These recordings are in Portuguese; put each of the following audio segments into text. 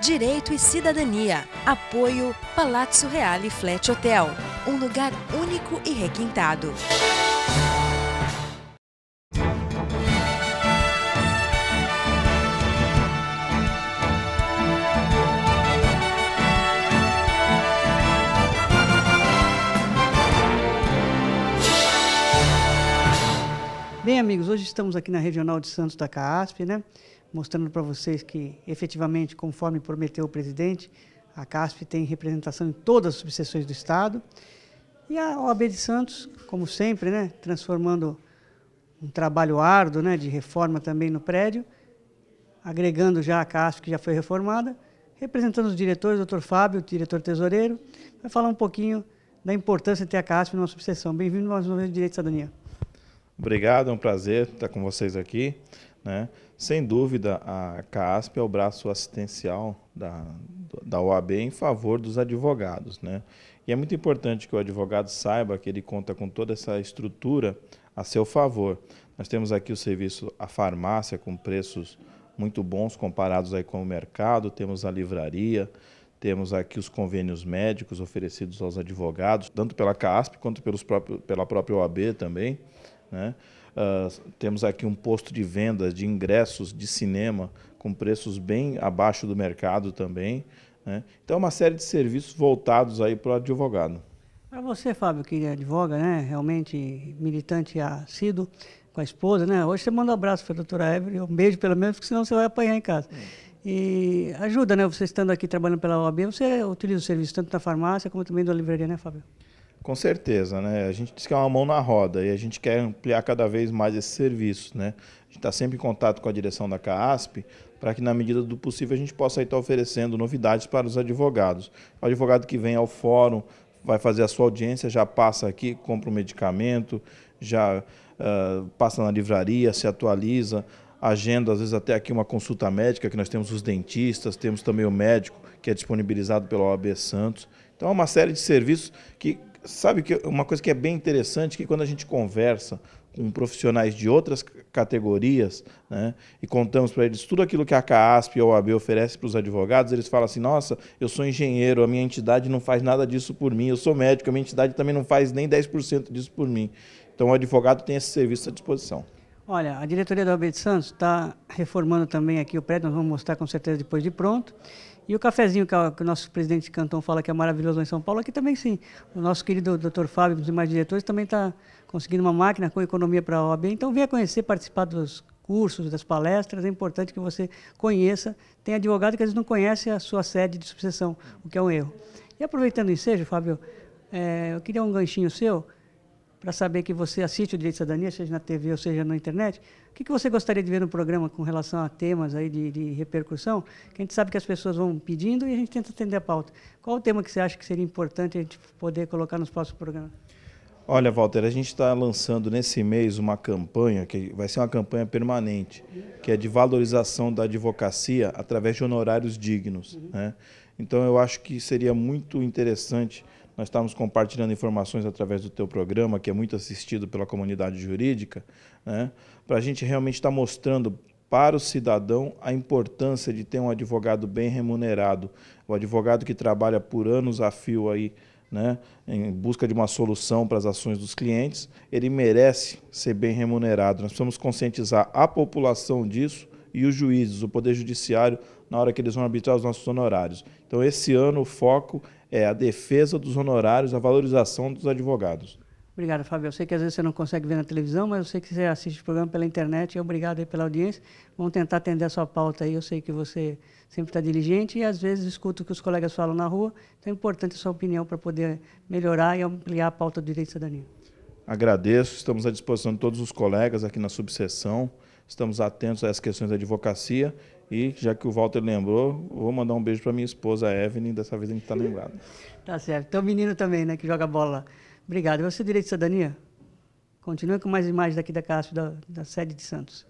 Direito e Cidadania. Apoio Palazzo Reale Flat Hotel. Um lugar único e requintado. Bem, amigos, hoje estamos aqui na Regional de Santos da CAASP, né? Mostrando para vocês que, efetivamente, conforme prometeu o presidente, a CAASP tem representação em todas as subseções do Estado. E a OAB de Santos, como sempre, né? Transformando um trabalho árduo, né? De reforma também no prédio, agregando já a CAASP, que já foi reformada, representando os diretores, o Dr. Fábio, diretor tesoureiro, vai falar um pouquinho da importância de ter a CAASP numa subseção. Bem-vindo mais uma vez ao Direito e Cidadania. Obrigado, é um prazer estar com vocês aqui, né? Sem dúvida, a CAASP é o braço assistencial da OAB em favor dos advogados, né? E é muito importante que o advogado saiba que ele conta com toda essa estrutura a seu favor. Nós temos aqui o serviço, a farmácia, com preços muito bons comparados aí com o mercado, temos a livraria, temos aqui os convênios médicos oferecidos aos advogados, tanto pela CAASP quanto pela própria OAB também, né? Temos aqui um posto de venda de ingressos de cinema com preços bem abaixo do mercado também, né? Então, uma série de serviços voltados aí para o advogado. Para você, Fábio, que advoga, né? Realmente militante assíduo com a esposa, né? Hoje você manda um abraço para a doutora Evelyn, um beijo pelo menos, porque senão você vai apanhar em casa. E ajuda, né? Você estando aqui trabalhando pela OAB, você utiliza o serviço tanto da farmácia como também da livraria, né, Fábio? Com certeza, né? A gente diz que é uma mão na roda e a gente quer ampliar cada vez mais esse serviço, né? A gente está sempre em contato com a direção da CAASP para que, na medida do possível, a gente possa estar oferecendo novidades para os advogados. O advogado que vem ao fórum vai fazer a sua audiência, já passa aqui, compra um medicamento, já passa na livraria, se atualiza, agenda, às vezes até aqui uma consulta médica, que nós temos os dentistas, temos também o médico, que é disponibilizado pela OAB Santos. Então, é uma série de serviços que... Sabe que uma coisa que é bem interessante, que quando a gente conversa com profissionais de outras categorias, né, e contamos para eles tudo aquilo que a CAASP e a OAB oferece para os advogados, eles falam assim, nossa, eu sou engenheiro, a minha entidade não faz nada disso por mim, eu sou médico, a minha entidade também não faz nem 10% disso por mim. Então o advogado tem esse serviço à disposição. Olha, a diretoria da OAB de Santos está reformando também aqui o prédio, nós vamos mostrar com certeza depois de pronto. E o cafezinho que o nosso presidente Cantão fala que é maravilhoso lá em São Paulo, aqui também sim. O nosso querido Dr. Fábio e os demais diretores também está conseguindo uma máquina com economia para a OAB. Então venha conhecer, participar dos cursos, das palestras, é importante que você conheça. Tem advogado que às vezes não conhece a sua sede de subseção, o que é um erro. E aproveitando o ensejo, Fábio, eu queria um ganchinho seu, para saber que você assiste o Direito e Cidadania, seja na TV ou seja na internet. O que você gostaria de ver no programa com relação a temas aí de repercussão? Que a gente sabe que as pessoas vão pedindo e a gente tenta atender a pauta. Qual o tema que você acha que seria importante a gente poder colocar nos próximos programas? Olha, Walter, a gente está lançando nesse mês uma campanha, que vai ser uma campanha permanente, que é de valorização da advocacia através de honorários dignos, né? Então, eu acho que seria muito interessante nós estamos compartilhando informações através do teu programa, que é muito assistido pela comunidade jurídica, né, para a gente realmente estar mostrando para o cidadão a importância de ter um advogado bem remunerado, o advogado que trabalha por anos a fio aí, né, em busca de uma solução para as ações dos clientes, ele merece ser bem remunerado. Nós precisamos conscientizar a população disso e os juízes, o Poder Judiciário, na hora que eles vão arbitrar os nossos honorários. Então, esse ano o foco é a defesa dos honorários, a valorização dos advogados. Obrigado, Fábio. Eu sei que às vezes você não consegue ver na televisão, mas eu sei que você assiste o programa pela internet. Obrigado aí pela audiência. Vamos tentar atender a sua pauta aí. Eu sei que você sempre está diligente e às vezes escuta o que os colegas falam na rua. Então é importante a sua opinião para poder melhorar e ampliar a pauta do Direito e Cidadania. Agradeço. Estamos à disposição de todos os colegas aqui na subseção. Estamos atentos a essas questões da advocacia. E, já que o Walter lembrou, vou mandar um beijo para minha esposa, Evelyn, dessa vez a gente está lembrado. Tá certo. Tem um menino também, né, que joga bola lá. Obrigado. E você, Direito e Cidadania? Continue com mais imagens daqui da CAASP, da sede de Santos.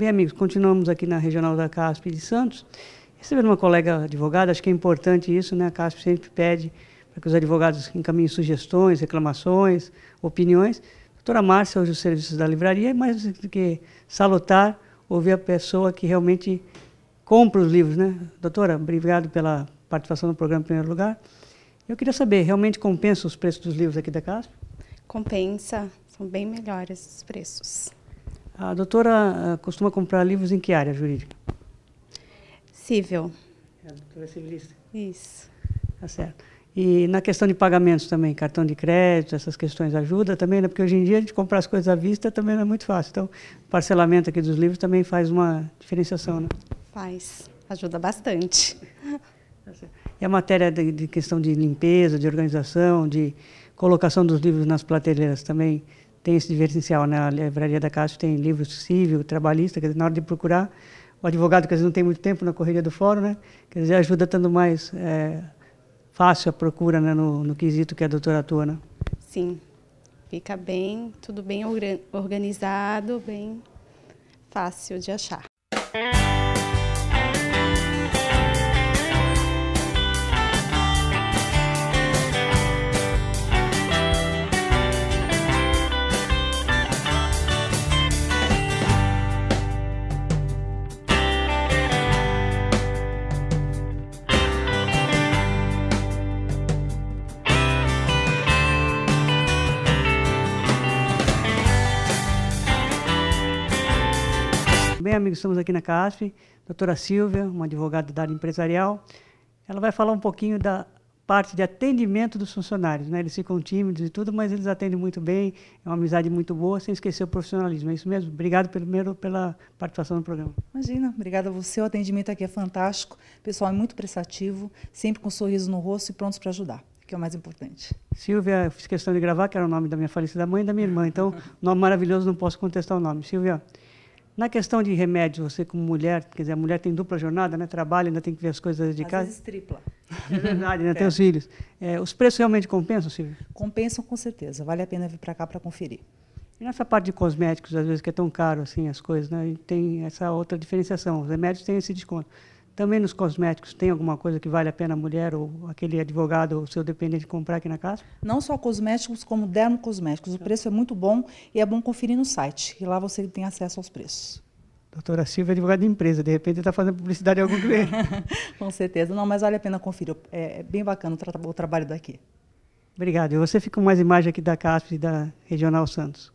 Bem, amigos, continuamos aqui na Regional da CASP de Santos. Recebendo uma colega advogada, acho que é importante isso, né? A CASP sempre pede para que os advogados encaminhem sugestões, reclamações, opiniões. Doutora Márcia, hoje os serviços da livraria, mais do que salutar, ouvir a pessoa que realmente compra os livros, né? Doutora, obrigado pela participação no programa em primeiro lugar. Eu queria saber, realmente compensa os preços dos livros aqui da CASP? Compensa, são bem melhores os preços. A doutora costuma comprar livros em que área jurídica? Cível. A doutora é civilista. Isso. Tá certo. E na questão de pagamentos também, cartão de crédito, essas questões ajuda também, né? Porque hoje em dia a gente comprar as coisas à vista também não é muito fácil. Então, o parcelamento aqui dos livros também faz uma diferenciação, né? Faz, ajuda bastante. Tá certo. E a matéria de questão de limpeza, de organização, de colocação dos livros nas prateleiras também tem esse diferencial, né? A livraria da CASP tem livros civil, trabalhista, quer dizer, na hora de procurar, o advogado, que às vezes não tem muito tempo na correria do fórum, né? Quer dizer, ajuda tanto mais fácil a procura, né? No quesito que a doutora atua, né? Sim, fica bem, tudo bem organizado, bem fácil de achar. Bem, amigos, estamos aqui na CASP, doutora Silvia, uma advogada da área empresarial. Ela vai falar um pouquinho da parte de atendimento dos funcionários, né? Eles ficam tímidos e tudo, mas eles atendem muito bem, é uma amizade muito boa, sem esquecer o profissionalismo. É isso mesmo? Obrigado primeiro pela participação no programa. Imagina, obrigada a você, o atendimento aqui é fantástico, o pessoal é muito prestativo, sempre com um sorriso no rosto e prontos para ajudar, que é o mais importante. Silvia, eu fiz questão de gravar, que era o nome da minha falecida mãe e da minha irmã, então, nome maravilhoso, não posso contestar o nome. Silvia, na questão de remédios, você como mulher, quer dizer, a mulher tem dupla jornada, né? Trabalha, ainda tem que ver as coisas de casa. Às vezes tripla. É verdade, né? Tem os filhos. Os preços realmente compensam, Silvia? Compensam com certeza, vale a pena vir para cá para conferir. E nessa parte de cosméticos, às vezes que é tão caro assim as coisas, né? A gente tem essa outra diferenciação, os remédios têm esse desconto. Também nos cosméticos, tem alguma coisa que vale a pena a mulher ou aquele advogado ou seu dependente comprar aqui na casa? Não só cosméticos, como dermocosméticos. O preço é muito bom e é bom conferir no site, e lá você tem acesso aos preços. Doutora Silvia é advogada de empresa, de repente está fazendo publicidade de algum cliente. Com certeza. Não, mas vale a pena conferir. É bem bacana o trabalho daqui. Obrigado. E você fica com mais imagem aqui da CASP e da Regional Santos.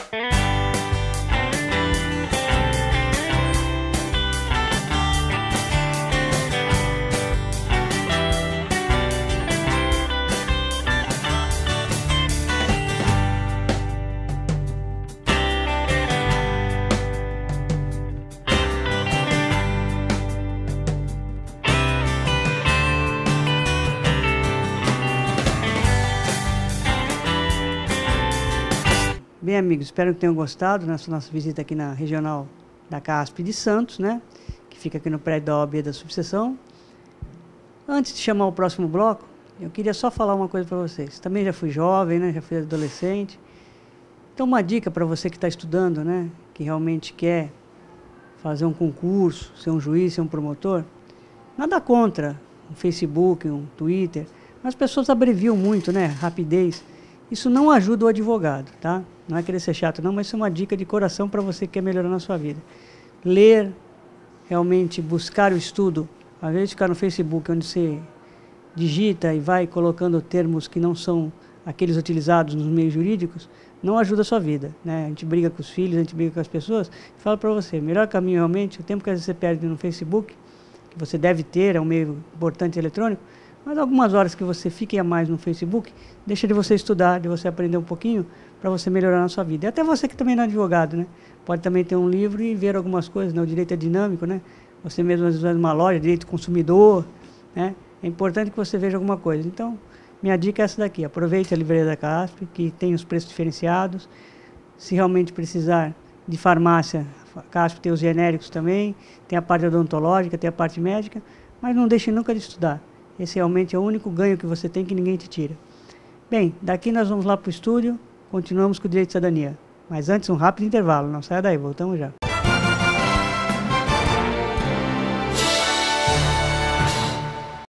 Bem, amigos, espero que tenham gostado dessa nossa visita aqui na Regional da CASP de Santos, né? Que fica aqui no prédio da OAB da subseção. Antes de chamar o próximo bloco, eu queria só falar uma coisa para vocês. Também já fui jovem, né? Já fui adolescente. Então, uma dica para você que está estudando, né? Que realmente quer fazer um concurso, ser um juiz, ser um promotor. Nada contra um Facebook, um Twitter. Mas as pessoas abreviam muito, né? Rapidez. Isso não ajuda o advogado, tá? Não é querer ser chato, não, mas isso é uma dica de coração para você que quer melhorar na sua vida. Ler, realmente buscar o estudo, ao invés de ficar no Facebook, onde você digita e vai colocando termos que não são aqueles utilizados nos meios jurídicos, não ajuda a sua vida, né? A gente briga com os filhos, a gente briga com as pessoas. Falo para você, o melhor caminho realmente, o tempo que às vezes você perde no Facebook, que você deve ter, é um meio importante eletrônico, mas algumas horas que você fique a mais no Facebook, deixa de você estudar, de você aprender um pouquinho, para você melhorar na sua vida. E até você que também não é advogado, né? Pode também ter um livro e ver algumas coisas, né? O direito é dinâmico, né? Você mesmo, às vezes, numa loja, direito do consumidor, né? É importante que você veja alguma coisa. Então, minha dica é essa daqui. Aproveite a livraria da CASP, que tem os preços diferenciados. Se realmente precisar de farmácia, a CASP tem os genéricos também, tem a parte odontológica, tem a parte médica, mas não deixe nunca de estudar. Esse realmente é o único ganho que você tem, que ninguém te tira. Bem, daqui nós vamos lá para o estúdio, continuamos com o Direito de Cidadania. Mas antes, um rápido intervalo, não saia daí, voltamos já.